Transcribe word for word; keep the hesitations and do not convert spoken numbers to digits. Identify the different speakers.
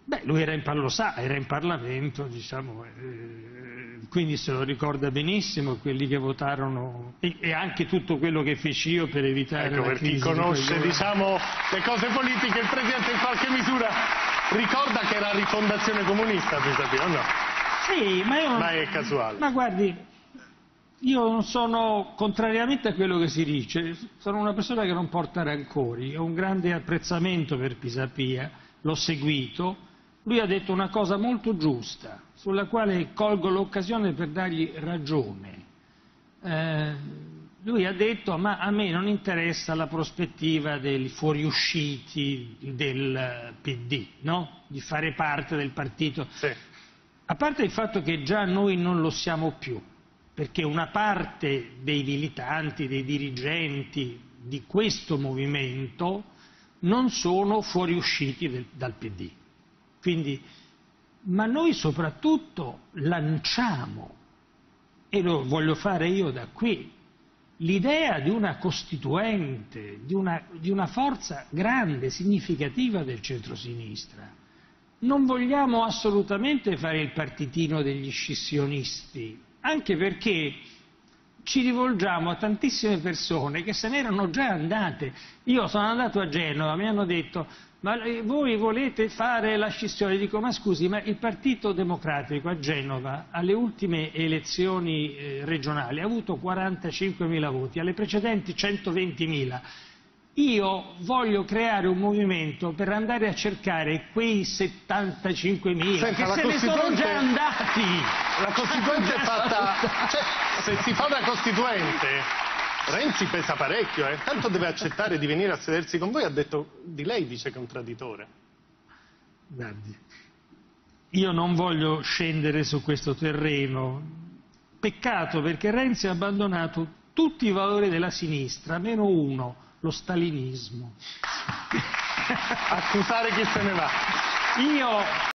Speaker 1: Beh, lui era in, lo sa, era in Parlamento, diciamo, eh, quindi se lo ricorda benissimo, quelli che votarono, e, e anche tutto quello che feci io per evitare
Speaker 2: ecco,
Speaker 1: la
Speaker 2: per
Speaker 1: crisi.
Speaker 2: Chi conosce,
Speaker 1: di
Speaker 2: diciamo, le cose politiche, il Presidente in qualche misura ricorda che era rifondazione comunista, Pisapia, o no?
Speaker 1: Sì, ma io...
Speaker 2: Ma è casuale.
Speaker 1: Ma guardi, io non sono, contrariamente a quello che si dice, sono una persona che non porta rancori, ho un grande apprezzamento per Pisapia, l'ho seguito. Lui ha detto una cosa molto giusta, sulla quale colgo l'occasione per dargli ragione. Eh, lui ha detto, ma a me non interessa la prospettiva dei fuoriusciti del P D, no? Di fare parte del partito.
Speaker 2: Sì.
Speaker 1: A parte il fatto che già noi non lo siamo più, perché una parte dei militanti, dei dirigenti di questo movimento non sono fuoriusciti del, dal P D. Quindi, ma noi soprattutto lanciamo, e lo voglio fare io da qui, l'idea di una costituente, di una, di una forza grande, significativa del centrosinistra. Non vogliamo assolutamente fare il partitino degli scissionisti, anche perché ci rivolgiamo a tantissime persone che se n'erano già andate. Io sono andato a Genova, mi hanno detto, ma voi volete fare la scissione? Dico, ma scusi, ma il Partito Democratico a Genova alle ultime elezioni eh, regionali ha avuto quarantacinquemila voti, alle precedenti centoventimila. Io voglio creare un movimento per andare a cercare quei settantacinquemila che se ne sono già andati.
Speaker 2: La Costituente è fatta... Cioè, se si fa una Costituente, Renzi pesa parecchio, eh. Tanto deve accettare di venire a sedersi con voi, ha detto, di lei dice che è un traditore.
Speaker 1: Guardi, io non voglio scendere su questo terreno. Peccato, perché Renzi ha abbandonato tutti i valori della sinistra, meno uno. Lo stalinismo.
Speaker 2: Accusare chi se ne va.
Speaker 1: Io